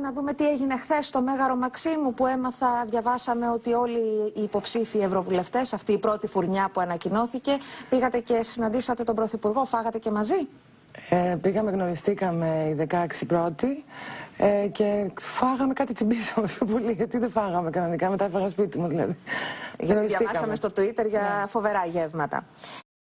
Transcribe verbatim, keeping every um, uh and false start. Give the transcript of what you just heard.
να δούμε τι έγινε χθες στο Μέγαρο Μαξίμου, που έμαθα, διαβάσαμε ότι όλοι οι υποψήφοι ευρωβουλευτές, αυτή η πρώτη φουρνιά που ανακοινώθηκε, πήγατε και συναντήσατε τον Πρωθυπουργό, φάγατε και μαζί. Ε, πήγαμε, γνωριστήκαμε οι δεκαέξι πρώτοι ε, και φάγαμε κάτι, τσιμπήσαμε πιο πολύ, γιατί δεν φάγαμε κανονικά, μετά έφαγα σπίτι μου δηλαδή. Γιατί διαβάσαμε στο Twitter για ναι. φοβερά γεύματα.